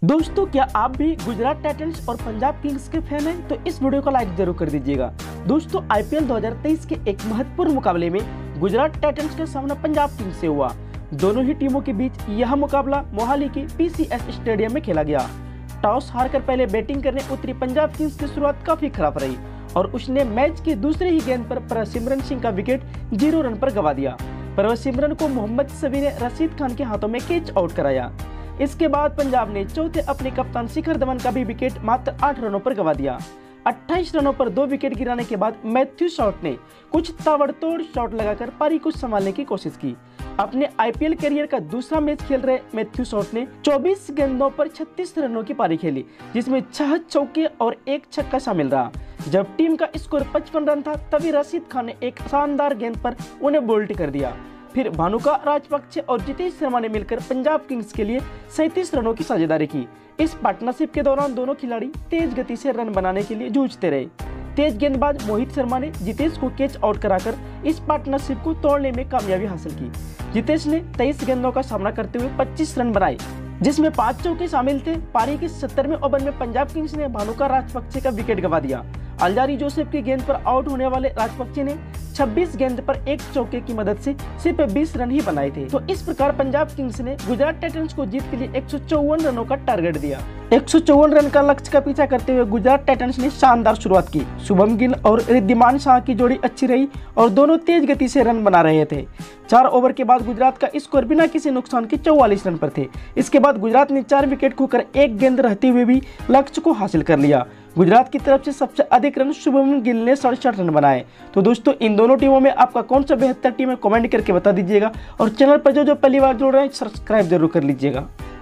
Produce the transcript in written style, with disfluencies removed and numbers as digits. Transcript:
दोस्तों, क्या आप भी गुजरात टाइटंस और पंजाब किंग्स के फैन हैं? तो इस वीडियो को लाइक जरूर कर दीजिएगा। दोस्तों, आईपीएल 2023 के एक महत्वपूर्ण मुकाबले में गुजरात टाइटंस का सामना पंजाब किंग्स से हुआ। दोनों ही टीमों के बीच यह मुकाबला मोहाली के पीसीएस स्टेडियम में खेला गया। टॉस हारकर पहले बैटिंग करने उतरी पंजाब किंग्स की शुरुआत काफी खराब रही और उसने मैच की दूसरे ही गेंद पर प्रसिमरन सिंह का विकेट 0 रन पर गंवा दिया। प्रसिमरन को मोहम्मद शमी ने रशीद खान के हाथों में कैच आउट कराया। इसके बाद पंजाब ने चौथे अपने कप्तान शिखर धवन का भी विकेट मात्र 8 रनों पर गंवा दिया। 28 रनों पर 2 विकेट गिराने के बाद मैथ्यू शॉट ने कुछ ताबड़तोड़ शॉट लगाकर पारी को संभालने की कोशिश की। अपने आईपीएल करियर का दूसरा मैच खेल रहे मैथ्यू शॉट ने 24 गेंदों पर 36 रनों की पारी खेली, जिसमें 6 चौके और 1 छक्का शामिल रहा। जब टीम का स्कोर 55 रन था, तभी रशीद खान ने एक शानदार गेंद पर उन्हें बोल्ड कर दिया। फिर भानुका राजपक्षे और जितेश शर्मा ने मिलकर पंजाब किंग्स के लिए 37 रनों की साझेदारी की। इस पार्टनरशिप के दौरान दोनों खिलाड़ी तेज गति से रन बनाने के लिए जूझते रहे। तेज गेंदबाज मोहित शर्मा ने जितेश को कैच आउट कराकर इस पार्टनरशिप को तोड़ने में कामयाबी हासिल की। जितेश ने 23 गेंदों का सामना करते हुए 25 रन बनाए, जिसमें 5 चौके शामिल थे। पारी के 70वें ओवर में पंजाब किंग्स ने भानुका राजपक्षे का विकेट गंवा दिया। अल्जारी जोसेफ की गेंद पर आउट होने वाले राजपक्षे ने 26 गेंद पर 1 चौके की मदद से सिर्फ 20 रन ही बनाए थे। तो इस प्रकार पंजाब किंग्स ने गुजरात टाइटंस को जीत के लिए 154 रनों का टारगेट दिया। 154 रन का लक्ष्य का पीछा करते हुए गुजरात टाइटंस ने शानदार शुरुआत की। शुभम गिल और रिद्धिमान शाह की जोड़ी अच्छी रही और दोनों तेज गति से रन बना रहे थे। 4 ओवर के बाद गुजरात का स्कोर बिना किसी नुकसान के 44 रन पर थे। इसके बाद गुजरात ने 4 विकेट खोकर 1 गेंद रहते हुए भी लक्ष्य को हासिल कर लिया। गुजरात की तरफ से सबसे अधिक रन शुभम गिल ने 67 रन बनाए। तो दोस्तों, इन दोनों टीमों में आपका कौन सा बेहतर टीम है, कमेंट करके बता दीजिएगा और चैनल पर जो पहली बार जुड़ रहे हैं सब्सक्राइब जरूर कर लीजिएगा।